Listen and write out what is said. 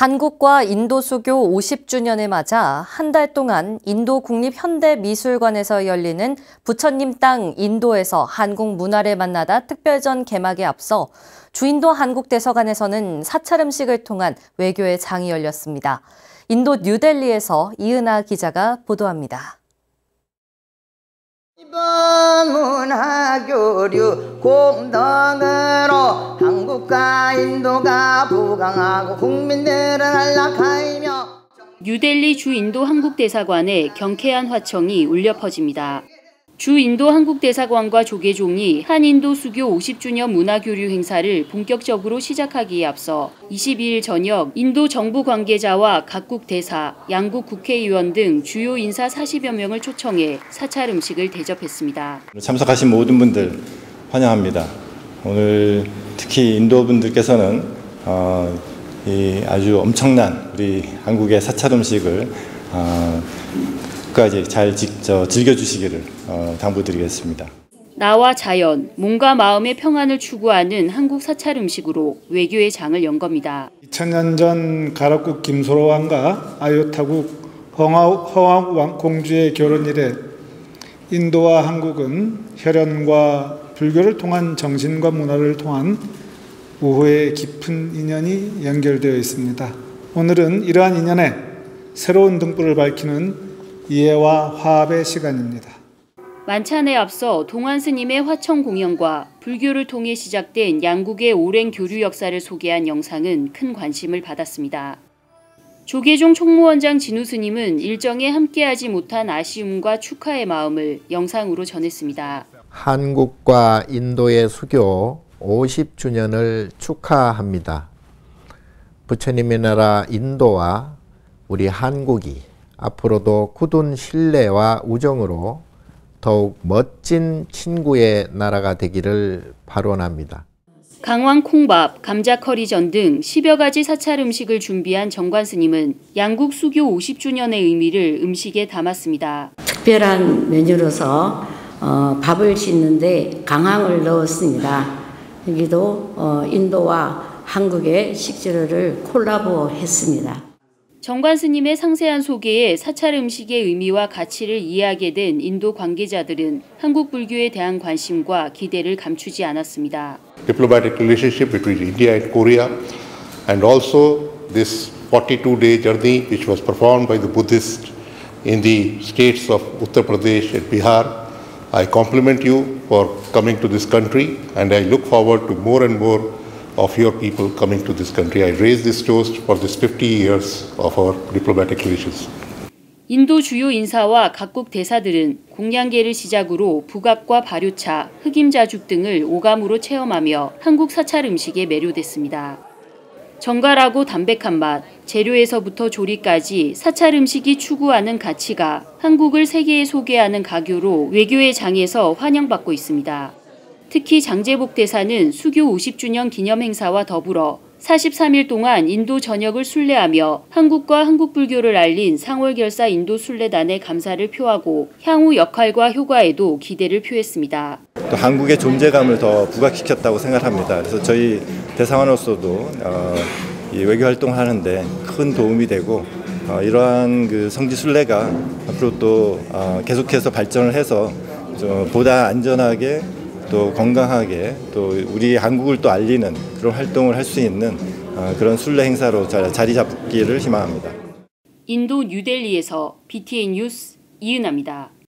한국과 인도 수교 50주년을 맞아 한 달 동안 인도 국립현대미술관에서 열리는 부처님 땅 인도에서 한국 문화를 만나다 특별전 개막에 앞서 주인도 한국대사관에서는 사찰 음식을 통한 외교의 장이 열렸습니다. 인도 뉴델리에서 이은하 기자가 보도합니다. 문화교류 공덕으로 한국과 인도가 부강하고 국민들은 안락하이며 뉴델리 주인도 한국대사관에 경쾌한 화청이 울려 퍼집니다. 주인도 한국대사관과 조계종이 한인도 수교 50주년 문화교류 행사를 본격적으로 시작하기에 앞서 22일 저녁 인도 정부 관계자와 각국 대사, 양국 국회의원 등 주요 인사 40여 명을 초청해 사찰 음식을 대접했습니다. 참석하신 모든 분들 환영합니다. 오늘 특히 인도 분들께서는 이 아주 엄청난 우리 한국의 사찰 음식을 끝까지 잘 즐겨주시기를 당부드리겠습니다. 나와 자연, 몸과 마음의 평안을 추구하는 한국 사찰 음식으로 외교의 장을 연 겁니다. 2000년 전 가락국 김소로 왕과 아유타국 허왕 공주의 결혼 이래 인도와 한국은 혈연과 불교를 통한 정신과 문화를 통한 우호의 깊은 인연이 연결되어 있습니다. 오늘은 이러한 인연에 새로운 등불을 밝히는 이해와 화합의 시간입니다. 만찬에 앞서 동안 스님의 화청 공연과 불교를 통해 시작된 양국의 오랜 교류 역사를 소개한 영상은 큰 관심을 받았습니다. 조계종 총무원장 진우 스님은 일정에 함께하지 못한 아쉬움과 축하의 마음을 영상으로 전했습니다. 한국과 인도의 수교 50주년을 축하합니다. 부처님의 나라 인도와 우리 한국이 앞으로도 굳은 신뢰와 우정으로 더욱 멋진 친구의 나라가 되기를 발원합니다. 강황 콩밥, 감자 커리전 등 10여 가지 사찰 음식을 준비한 정관 스님은 양국 수교 50주년의 의미를 음식에 담았습니다. 특별한 메뉴로서 밥을 짓는데 강황을 넣었습니다. 여기도 인도와 한국의 식재료를 콜라보했습니다. 정관 스님의 상세한 소개에 사찰 음식의 의미와 가치를 이해하게 된 인도 관계자들은 한국 불교에 대한 관심과 기대를 감추지 않았습니다. Diplomatic relationship between India and Korea, and also this 42-day journey which was performed by the Buddhists in the states of Uttar Pradesh and Bihar. I compliment you for coming to this country, and I look forward to more and more of your people coming to this country. I raise this toast for this 50 years of our diplomatic relations. 인도 주요 인사와 각국 대사들은 공양계를 시작으로 북악과 발효차, 흑임자죽 등을 오감으로 체험하며 한국 사찰 음식에 매료됐습니다. 정갈하고 담백한 맛, 재료에서부터 조리까지 사찰 음식이 추구하는 가치가 한국을 세계에 소개하는 가교로 외교의 장에서 환영받고 있습니다. 특히 장제복 대사는 수교 50주년 기념 행사와 더불어 43일 동안 인도 전역을 순례하며 한국과 한국 불교를 알린 상월결사 인도 순례단에 감사를 표하고 향후 역할과 효과에도 기대를 표했습니다. 또 한국의 존재감을 더 부각시켰다고 생각합니다. 그래서 저희 대사관으로서도 이 외교 활동을 하는데 큰 도움이 되고 이러한 그 성지 순례가 앞으로 또 계속해서 발전을 해서 보다 안전하게 또 건강하게 또 우리 한국을 또 알리는 그런 활동을 할 수 있는 그런 순례 행사로 자리 잡기를 희망합니다. 인도 뉴델리에서 BTN 뉴스 이은하입니다.